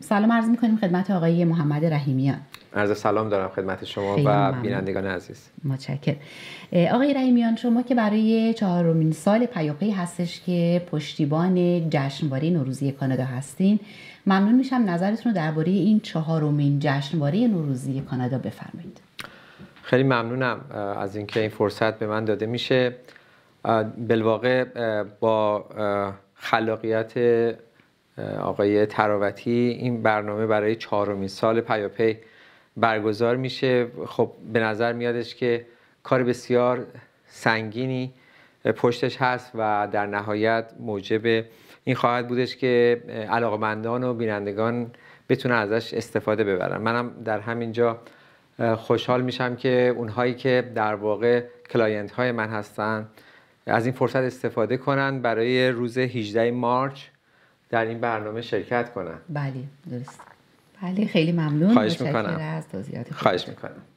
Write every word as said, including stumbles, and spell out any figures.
سلام عرض می‌کنیم خدمت آقای محمد رحیمیان. عرض سلام دارم خدمت شما و بینندگان عزیز. متشکرم. آقای رحیمیان، شما که برای چهارمین سال پیاپی هستش که پشتیبان جشنواره نوروزی کانادا هستین، ممنون میشم نظرتون رو درباره این چهارمین جشنواره نوروزی کانادا بفرمایید. خیلی ممنونم از اینکه این فرصت به من داده میشه. بالواقع با خلاقیت آقای تراوتی این برنامه برای چهارمین سال پیاپی برگزار میشه. خب به نظر میادش که کار بسیار سنگینی پشتش هست و در نهایت موجب این خواهد بودش که علاقمندان و بینندگان بتونن ازش استفاده ببرن. منم در همینجا خوشحال میشم که اونهایی که در واقع کلاینت های من هستن از این فرصت استفاده کنن برای روز هجدهم مارس در این برنامه شرکت کنن. بله درست. بله خیلی ممنون. خواهش میکنم. از توضیحات. خواهش میکنم.